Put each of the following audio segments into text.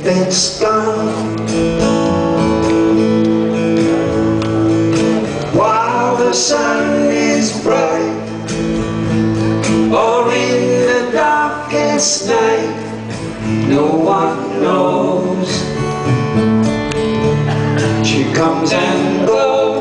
it's gone. While the sun is bright, or in the darkest night, no one knows. She comes and goes.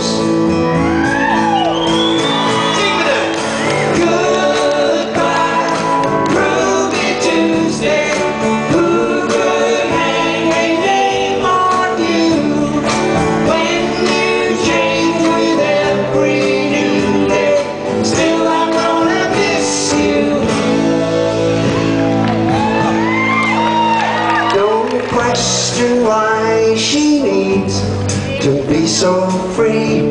Question why she needs to be so free.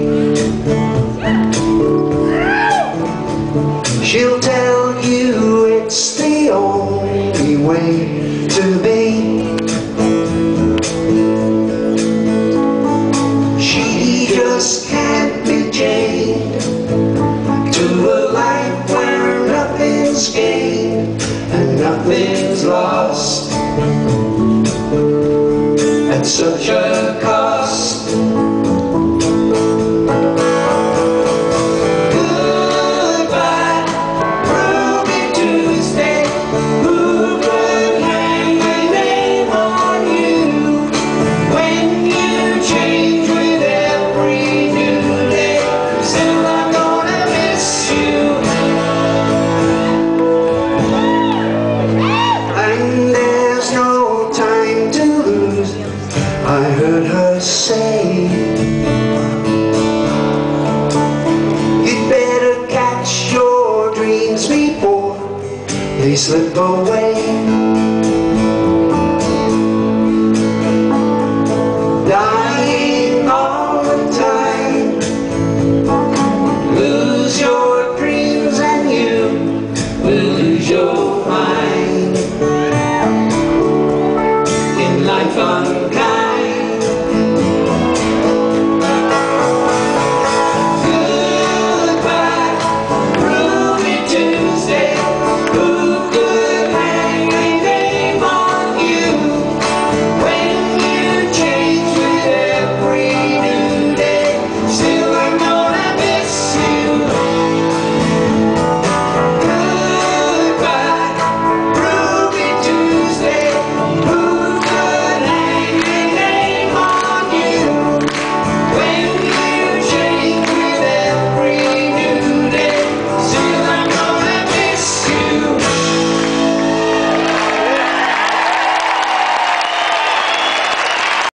She'll tell you it's the only way to be. She just can't be chained to a life where nothing's gained and nothing's lost at such a cost. Goodbye, Ruby Tuesday. Who could hang a name on you when you change with every new day? Still I'm gonna miss you. And there's no time to lose, I heard her say. You'd better catch your dreams before they slip away.